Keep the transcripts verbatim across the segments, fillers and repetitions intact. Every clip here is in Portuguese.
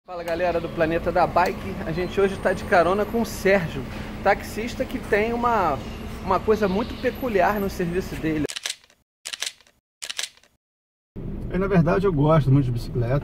Fala galera do Planeta da Bike, a gente hoje está de carona com o Sérgio, taxista que tem uma, uma coisa muito peculiar no serviço dele. Eu, na verdade, eu gosto muito de bicicleta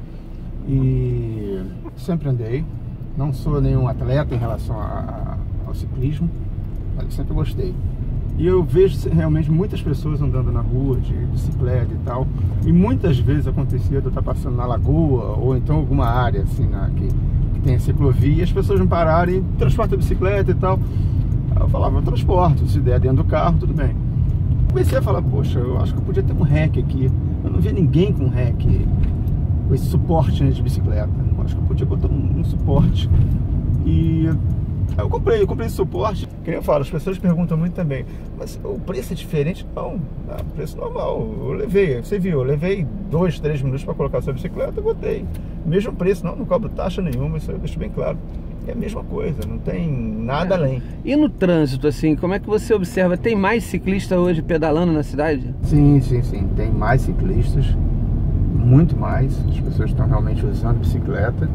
e sempre andei. Não sou nenhum atleta em relação a, a, ao ciclismo, mas eu sempre gostei. E eu vejo realmente muitas pessoas andando na rua de bicicleta e tal. E muitas vezes acontecia de eu estar passando na lagoa ou então alguma área assim, na, que, que tem a ciclovia, e as pessoas me pararem e transportam a bicicleta e tal. Aí eu falava, eu transporto, se der dentro do carro, tudo bem. Comecei a falar, poxa, eu acho que eu podia ter um rack aqui. Eu não via ninguém com rack, com esse suporte, né, de bicicleta. Eu acho que eu podia botar um, um suporte. E aí eu comprei, eu comprei esse suporte. Que nem eu falo, as pessoas perguntam muito também, mas o preço é diferente? Não, é preço normal. Eu levei, você viu, eu levei dois, três minutos para colocar essa bicicleta e botei. Mesmo preço, não, não cobro taxa nenhuma, isso eu deixo bem claro. É a mesma coisa, não tem nada é. além. E no trânsito, assim, como é que você observa? Tem mais ciclistas hoje pedalando na cidade? Sim, sim, sim. Tem mais ciclistas, muito mais. As pessoas estão realmente usando bicicleta.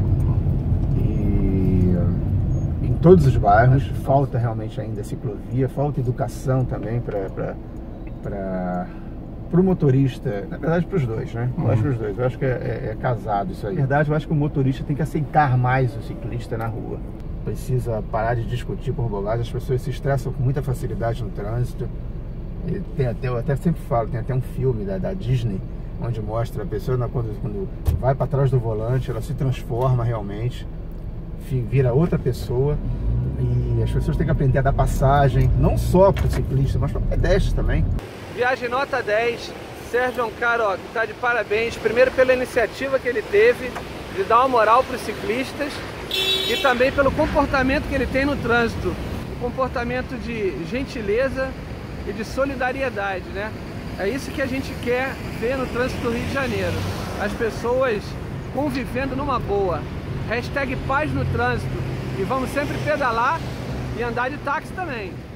E em todos os bairros falta realmente ainda ciclovia, falta educação também para o motorista, na verdade para os dois, né? Eu acho para os dois, eu acho que é, é, é casado isso aí. Na verdade, eu acho que o motorista tem que aceitar mais o ciclista na rua. Precisa parar de discutir por bobagem, as pessoas se estressam com muita facilidade no trânsito. E tem até, eu até sempre falo, tem até um filme da, da Disney, onde mostra a pessoa quando, quando vai para trás do volante, ela se transforma realmente, vira outra pessoa. E as pessoas têm que aprender a dar passagem, não só para o ciclista, mas para o pedestre também. Viagem nota dez, Sérgio é um cara ó, que está de parabéns, primeiro pela iniciativa que ele teve de dar uma moral para os ciclistas e também pelo comportamento que ele tem no trânsito, um comportamento de gentileza e de solidariedade, né? É isso que a gente quer ver no trânsito do Rio de Janeiro, as pessoas convivendo numa boa. Hashtag paz no trânsito, e vamos sempre pedalar e andar de táxi também.